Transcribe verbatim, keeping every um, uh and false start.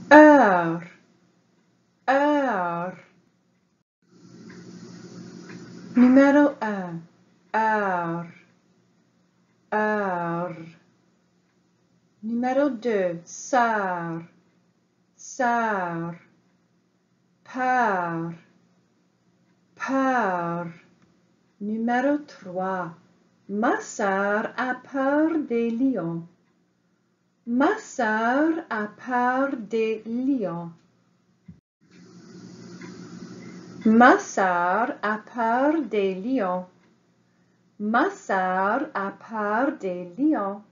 heure, heure. Numéro un, heure, heure. Numéro deux, sœur, sœur. Peur, peur. Numéro trois, ma sœur a peur des lions. Ma sœur a peur des lions. Ma sœur a peur des lions. Ma sœur a peur des lions.